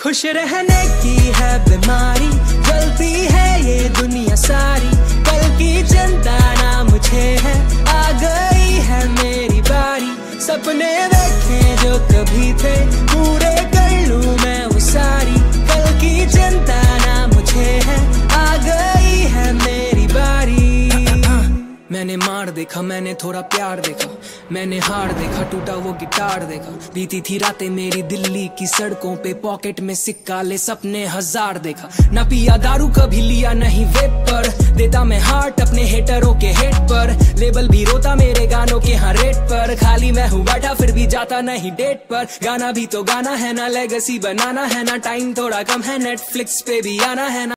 खुश रहने की है बीमारी, जलती है ये दुनिया सारी। कल की चिंता ना मुझे है, आ गई है मेरी बारी। सपने देखे जो कभी थे, पूरे कर लूं मैं वो सारी। कल की चिंता ना मुझे है, आ गई है मेरी बारी। मैंने मार देखा, मैंने थोड़ा प्यार देखा, मैंने हार देखा, टूटा वो गिटार देखा। बीती थी रातें मेरी दिल्ली की सड़कों पे, पॉकेट में सिक्का ले सपने हजार देखा। ना पिया दारू कभी लिया नहीं वेब पर, देता मैं हार्ट अपने हेटरों के हेट पर। लेबल भी रोता मेरे गानों के हाँ रेट पर, खाली मैं हूँ बैठा फिर भी जाता नहीं डेट पर। गाना भी तो गाना है ना, लेगेसी बनाना है ना, टाइम थोड़ा कम है, नेटफ्लिक्स पे भी आना है ना।